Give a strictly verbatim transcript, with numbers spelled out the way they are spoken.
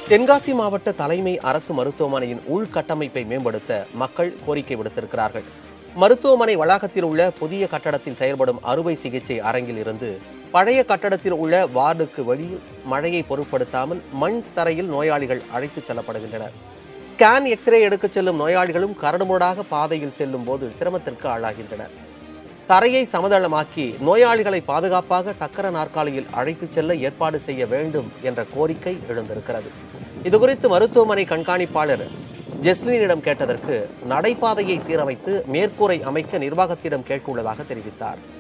தென்காசி மாவட்ட தலைமை அரசு மருத்துவமனையின் உள்கட்டமைப்பை மேம்படுத்த மக்கள் கோரிக்கை விடுத்திருக்கிறார்கள். மருத்துவமனை வளாகத்தில் உள்ள புதிய கட்டடத்தில் செயல்படும் அறுவை சிகிச்சை அரங்கில் இருந்து பழைய கட்டடத்தில் உள்ள வார்டுக்கு வெளியில் மழையை பொருட்படுத்தாமல் மண் தரையில் நோயாளிகள் அழைத்துச் செல்லப்படுகின்றனர். ஸ்கேன் எக்ஸ்ரே எடுக்கச் செல்லும் நோயாளிகளும் கரடுமுரடாக பாதையில் செல்லும் போது சிரமத்திற்கு ஆளாகின்றனர். தரையை சமதளமாக்கி நோயாளிகளை பாதுகாப்பாக சக்கர நாற்காலியில் அழைத்துச் செல்ல ஏற்பாடு செய்ய வேண்டும் என்ற கோரிக்கை எழுந்திருக்கிறது. இதுகுறித்து மருத்துவமனை கண்காணிப்பாளர் ஜெஸ்லினிடம் கேட்டதற்கு நடைபாதையை சீரமைத்து மேற்கூரை அமைக்க நிர்வாகத்திடம் கேட்டுள்ளதாக தெரிவித்தார்.